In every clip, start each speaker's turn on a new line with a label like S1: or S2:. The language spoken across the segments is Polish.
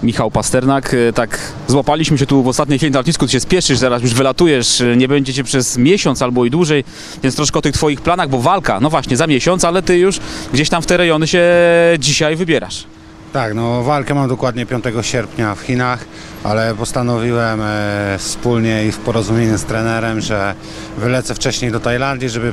S1: Michał Pasternak. Tak złapaliśmy się tu w ostatniej chwili na lotnisku, ty się spieszysz, zaraz już wylatujesz, nie będziecie przez miesiąc albo i dłużej, więc troszkę o tych twoich planach, bo walka, no właśnie, za miesiąc, ale ty już gdzieś tam w te rejony się dzisiaj wybierasz.
S2: Tak, no walkę mam dokładnie 5 sierpnia w Chinach, ale postanowiłem wspólnie i w porozumieniu z trenerem, że wylecę wcześniej do Tajlandii, żeby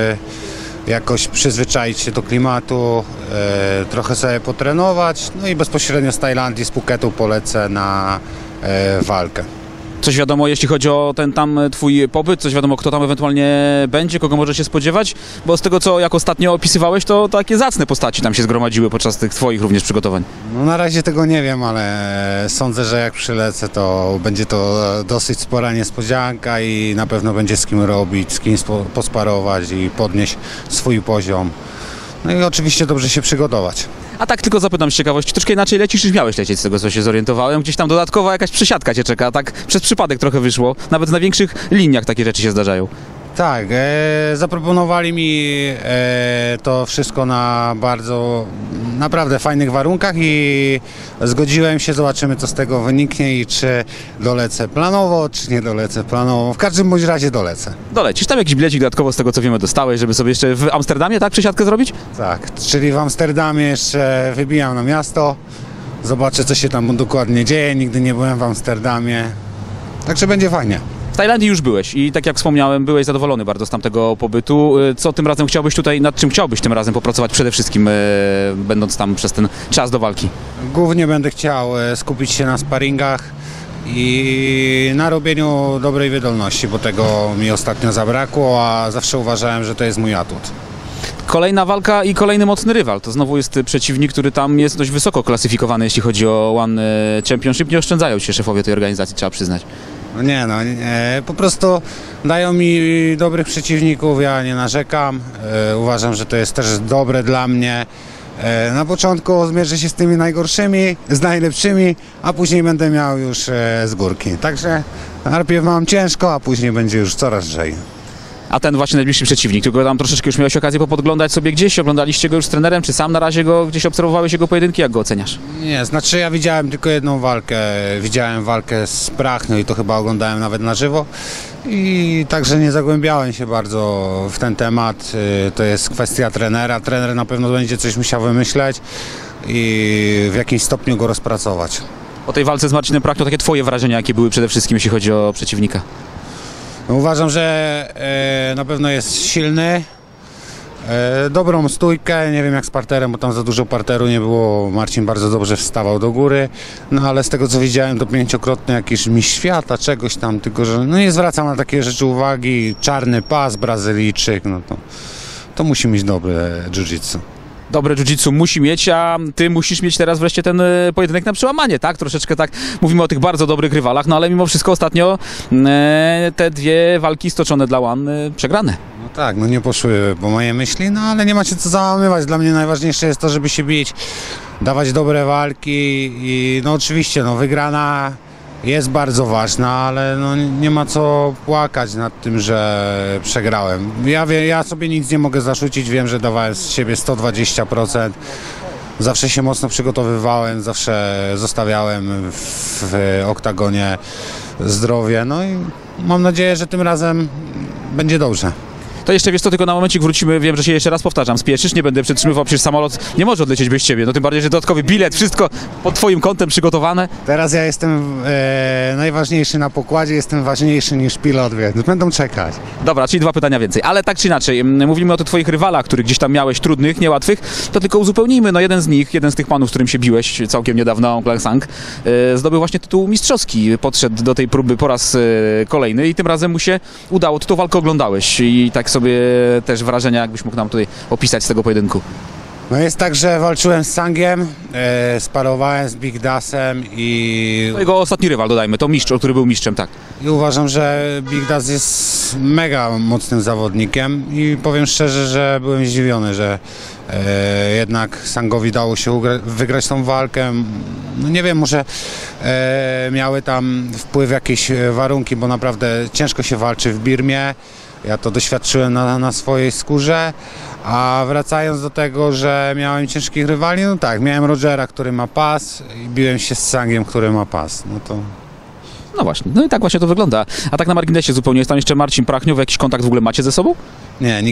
S2: jakoś przyzwyczaić się do klimatu, trochę sobie potrenować, no i bezpośrednio z Tajlandii, z Phuketu polecę na walkę.
S1: Coś wiadomo, jeśli chodzi o ten tam twój pobyt, coś wiadomo, kto tam ewentualnie będzie, kogo może się spodziewać, bo z tego, co jak ostatnio opisywałeś, to takie zacne postaci tam się zgromadziły podczas tych twoich również przygotowań.
S2: No na razie tego nie wiem, ale sądzę, że jak przylecę, to będzie to dosyć spora niespodzianka i na pewno będzie z kim robić, z kim posparować i podnieść swój poziom. No i oczywiście dobrze się przygotować.
S1: A tak tylko zapytam z ciekawości, troszkę inaczej lecisz niż miałeś lecieć, z tego co się zorientowałem. Gdzieś tam dodatkowa jakaś przesiadka cię czeka, tak przez przypadek trochę wyszło. Nawet na większych liniach takie rzeczy się zdarzają.
S2: Tak, zaproponowali mi to wszystko na bardzo, naprawdę fajnych warunkach i zgodziłem się, zobaczymy co z tego wyniknie i czy dolecę planowo, czy nie dolecę planowo. W każdym bądź razie dolecę.
S1: Dolecisz, tam jakiś bilecik dodatkowo z tego co wiemy dostałeś, żeby sobie jeszcze w Amsterdamie, tak, przesiadkę zrobić?
S2: Tak, czyli w Amsterdamie jeszcze wybijam na miasto, zobaczę co się tam dokładnie dzieje, nigdy nie byłem w Amsterdamie, także będzie fajnie.
S1: W Tajlandii już byłeś i tak jak wspomniałem, byłeś zadowolony bardzo z tamtego pobytu. Co tym razem chciałbyś tutaj, nad czym chciałbyś tym razem popracować przede wszystkim, będąc tam przez ten czas do walki?
S2: Głównie będę chciał skupić się na sparingach i na robieniu dobrej wydolności, bo tego mi ostatnio zabrakło, a zawsze uważałem, że to jest mój atut.
S1: Kolejna walka i kolejny mocny rywal. To znowu jest przeciwnik, który tam jest dość wysoko klasyfikowany, jeśli chodzi o One Championship. Nie oszczędzają się szefowie tej organizacji, trzeba przyznać.
S2: No nie, po prostu dają mi dobrych przeciwników, ja nie narzekam. Uważam, że to jest też dobre dla mnie. Na początku zmierzę się z tymi najgorszymi, z najlepszymi, a później będę miał już z górki. Także najpierw mam ciężko, a później będzie już coraz lżej.
S1: A ten właśnie najbliższy przeciwnik, którego tam troszeczkę już miałeś okazję popodglądać sobie gdzieś? Oglądaliście go już z trenerem, czy sam na razie go gdzieś obserwowałeś jego pojedynki? Jak go oceniasz?
S2: Nie, znaczy ja widziałem tylko jedną walkę. Widziałem walkę z Prachną i to chyba oglądałem nawet na żywo. I także nie zagłębiałem się bardzo w ten temat. To jest kwestia trenera. Trener na pewno będzie coś musiał wymyśleć i w jakimś stopniu go rozpracować.
S1: Po tej walce z Marcinem Prachną takie twoje wrażenia, jakie były przede wszystkim, jeśli chodzi o przeciwnika?
S2: No, uważam, że na pewno jest silny, dobrą stójkę, nie wiem jak z parterem, bo tam za dużo parteru nie było, Marcin bardzo dobrze wstawał do góry, no ale z tego co widziałem to 5-krotny jakiś mistrz świata, czegoś tam, tylko że no nie zwracam na takie rzeczy uwagi, czarny pas, Brazylijczyk, no to musi mieć dobre jiu-jitsu.
S1: Dobre jiu-jitsu musi mieć, a ty musisz mieć teraz wreszcie ten pojedynek na przełamanie, tak? Troszeczkę tak mówimy o tych bardzo dobrych rywalach, no ale mimo wszystko ostatnio te dwie walki stoczone dla One przegrane.
S2: No tak, no nie poszły po moje myśli, no ale nie ma się co załamywać. Dla mnie najważniejsze jest to, żeby się bić, dawać dobre walki i no oczywiście, no wygrana jest bardzo ważna, ale no nie ma co płakać nad tym, że przegrałem. Ja sobie nic nie mogę zarzucić, wiem, że dawałem z siebie 120%. Zawsze się mocno przygotowywałem, zawsze zostawiałem w oktagonie zdrowie, no i mam nadzieję, że tym razem będzie dobrze.
S1: To jeszcze, wiesz co, tylko na momencik wrócimy, wiem, że się jeszcze raz powtarzam, spieszysz, nie będę przetrzymywał, przecież samolot nie może odlecieć bez ciebie, no tym bardziej, że dodatkowy bilet, wszystko pod twoim kątem przygotowane.
S2: Teraz ja jestem najważniejszy na pokładzie, jestem ważniejszy niż pilot, więc będą czekać.
S1: Dobra, czyli 2 pytania więcej, ale tak czy inaczej, mówimy o tych twoich rywalach, których gdzieś tam miałeś, trudnych, niełatwych, to tylko uzupełnijmy, no jeden z tych panów, z którym się biłeś całkiem niedawno, Aung Klang Sang, zdobył właśnie tytuł mistrzowski, podszedł do tej próby po raz kolejny i tym razem mu się udało, ty tą walkę oglądałeś i tak sobie też wrażenia, jakbyś mógł nam tutaj opisać z tego pojedynku.
S2: No jest tak, że walczyłem z Sangiem, sparowałem z Big Dasem i...
S1: To jego ostatni rywal, dodajmy, to mistrz, który był mistrzem, tak.
S2: I uważam, że Big Das jest mega mocnym zawodnikiem i powiem szczerze, że byłem zdziwiony, że jednak Sangowi dało się wygrać tą walkę. No nie wiem, może miały tam wpływ jakieś warunki, bo naprawdę ciężko się walczy w Birmie. Ja to doświadczyłem na swojej skórze, a wracając do tego, że miałem ciężkich rywali, no tak, miałem Rogera, który ma pas i biłem się z Sangiem, który ma pas. No to...
S1: No właśnie, no i tak właśnie to wygląda. A tak na marginesie zupełnie jest tam jeszcze Marcin Prachniow, jakiś kontakt w ogóle macie ze sobą?
S2: Nie,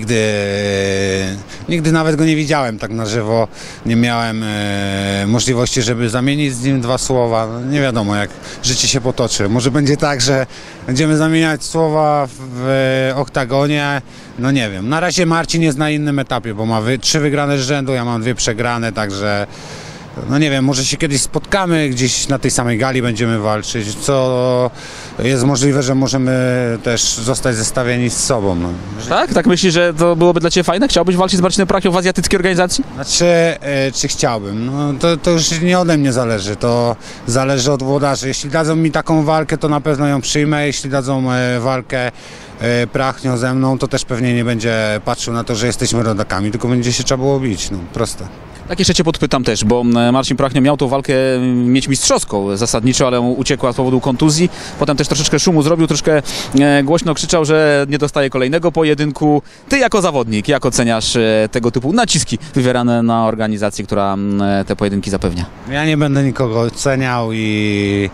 S2: nigdy nawet go nie widziałem tak na żywo. Nie miałem możliwości, żeby zamienić z nim dwa słowa. No, nie wiadomo, jak życie się potoczy. Może będzie tak, że będziemy zamieniać słowa w oktagonie. No nie wiem. Na razie Marcin jest na innym etapie, bo ma 3 wygrane z rzędu, ja mam 2 przegrane, także... No nie wiem, może się kiedyś spotkamy, gdzieś na tej samej gali będziemy walczyć, co jest możliwe, że możemy też zostać zestawieni z sobą. No.
S1: Tak? Tak myślisz, że to byłoby dla Ciebie fajne? Chciałbyś walczyć z Marcinem Prachniow w azjatyckiej organizacji?
S2: Znaczy, czy chciałbym? No, to już nie ode mnie zależy, to zależy od włodarzy. Jeśli dadzą mi taką walkę, to na pewno ją przyjmę, jeśli dadzą walkę Prachniow ze mną, to też pewnie nie będzie patrzył na to, że jesteśmy rodakami, tylko będzie się trzeba było bić, no proste.
S1: Tak jeszcze Cię podpytam też, bo Marcin Prachniow miał tą walkę mieć mistrzowską zasadniczo, ale mu uciekła z powodu kontuzji. Potem też troszeczkę szumu zrobił, troszkę głośno krzyczał, że nie dostaje kolejnego pojedynku. Ty jako zawodnik, jak oceniasz tego typu naciski wywierane na organizację, która te pojedynki zapewnia?
S2: Ja nie będę nikogo oceniał i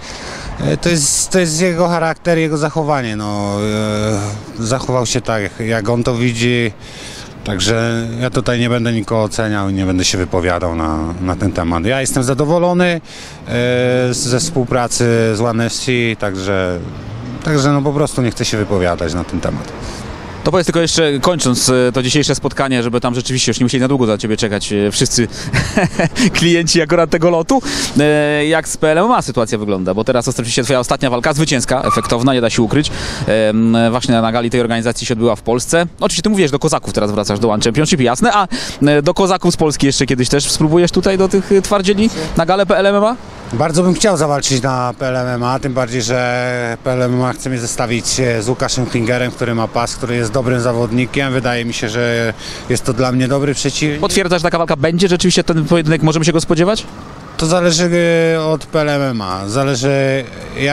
S2: to jest jego charakter, jego zachowanie. No, zachował się tak, jak on to widzi. Także ja tutaj nie będę nikogo oceniał i nie będę się wypowiadał na ten temat. Ja jestem zadowolony ze współpracy z One FC, także no po prostu nie chcę się wypowiadać na ten temat.
S1: To powiedz tylko jeszcze, kończąc to dzisiejsze spotkanie, żeby tam rzeczywiście już nie musieli na długo za Ciebie czekać wszyscy klienci akurat tego lotu, jak z PLMMA sytuacja wygląda, bo teraz oczywiście Twoja ostatnia walka, zwycięska, efektowna, nie da się ukryć, właśnie na gali tej organizacji się odbyła w Polsce. Oczywiście Ty mówisz, do Kozaków teraz wracasz do One Championship, jasne, a do Kozaków z Polski jeszcze kiedyś też spróbujesz tutaj do tych twardzieli na galę PLMMA?
S2: Bardzo bym chciał zawalczyć na PLMMA, tym bardziej, że PLMMA chce mnie zestawić z Łukaszem Klingerem, który ma pas, który jest dobrym zawodnikiem. Wydaje mi się, że jest to dla mnie dobry przeciwnik.
S1: Potwierdzasz, że taka walka będzie? Rzeczywiście ten pojedynek możemy się go spodziewać?
S2: To zależy od PLMMA, zależy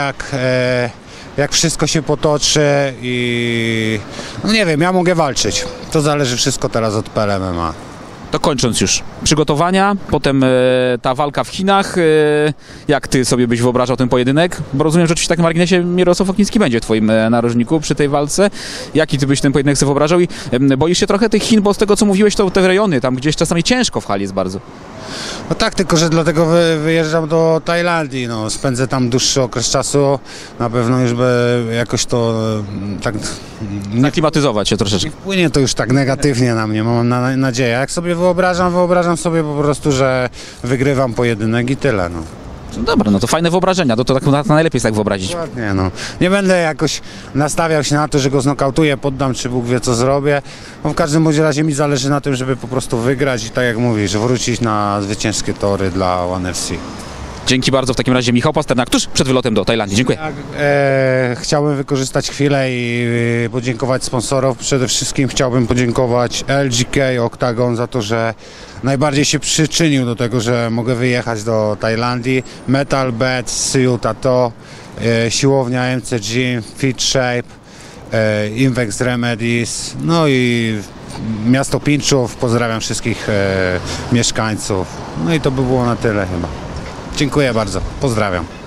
S2: jak wszystko się potoczy i no nie wiem, ja mogę walczyć. To zależy wszystko teraz od PLMMA.
S1: To kończąc już, przygotowania, potem ta walka w Chinach, jak Ty sobie byś wyobrażał ten pojedynek? Bo rozumiem, że oczywiście tak na marginesie Mirosław Okniński będzie w Twoim narożniku przy tej walce. Jaki Ty byś ten pojedynek sobie wyobrażał i boisz się trochę tych Chin, bo z tego co mówiłeś, to te rejony, tam gdzieś czasami ciężko w hali jest bardzo.
S2: No tak, tylko że dlatego wyjeżdżam do Tajlandii, no, spędzę tam dłuższy okres czasu, na pewno już jakoś to tak
S1: Zaklimatyzować się troszeczkę.
S2: nie wpłynie to już tak negatywnie na mnie, mam nadzieję. Jak sobie wyobrażam sobie po prostu, że wygrywam pojedynek i tyle, no.
S1: No dobra, no to fajne wyobrażenia, to tak najlepiej jest tak wyobrazić.
S2: Dokładnie, no. Nie będę jakoś nastawiał się na to, że go znokautuję, poddam, czy Bóg wie co zrobię. No, w każdym bądź razie mi zależy na tym, żeby po prostu wygrać i tak jak mówisz, wrócić na zwycięskie tory dla One FC.
S1: Dzięki bardzo w takim razie Michał Pasternak, tuż przed wylotem do Tajlandii. Dziękuję.
S2: Chciałbym wykorzystać chwilę i podziękować sponsorom. Przede wszystkim chciałbym podziękować LGK Octagon za to, że najbardziej się przyczynił do tego, że mogę wyjechać do Tajlandii. Metal Bet, Siu Tato, siłownia MC Gym, Fit Shape, Invex Remedies, no i miasto Pinczów. Pozdrawiam wszystkich mieszkańców. No i to by było na tyle chyba. Dziękuję bardzo. Pozdrawiam.